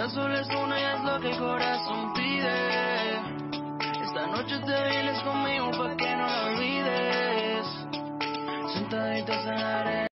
vida solo es una y es lo que el corazón pide. Esta noche te vienes conmigo pa' que no lo olvides. Sentaditas en la arena.